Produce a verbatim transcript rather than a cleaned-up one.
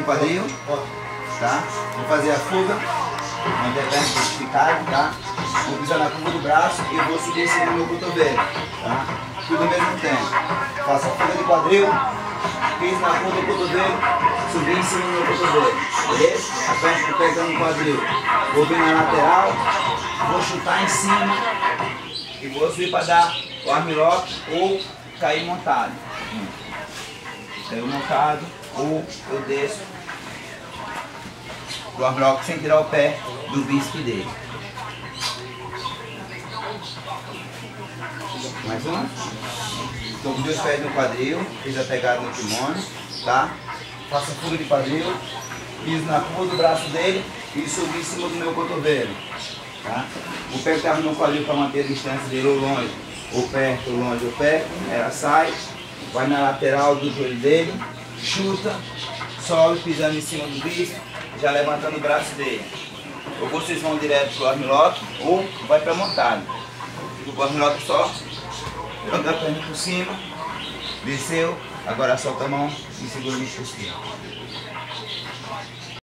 quadril, tá? Vou fazer a fuga, manter a perna identificada, tá? Vou pisar na curva do braço e vou subir em cima do meu cotovelo, tá? Tudo ao mesmo tempo. Faço a fuga de quadril, piso na curva do cotovelo, subir em cima do meu cotovelo, beleza? A perna fica pegando no quadril. Vou vir na lateral, vou chutar em cima e vou subir para dar o armlock ou cair montado. Caiu montado ou eu desço do armlock sem tirar o pé do bíceps dele. Mais uma. Estou com dois pés no quadril, fiz a pegada no kimono, tá? Faço a fuga de quadril, piso na curva do braço dele e subi em cima do meu cotovelo, tá? O pé que estava no quadril para manter a distância dele ou longe, ou perto, ou longe, ou perto, ela sai, vai na lateral do joelho dele, chuta, sobe pisando em cima do bíceps, já levantando o braço dele. Ou vocês vão direto para o armlock ou vai para montado. Fica o armlock só, joga a perna por cima, desceu, agora solta a mão e segura no pescoço.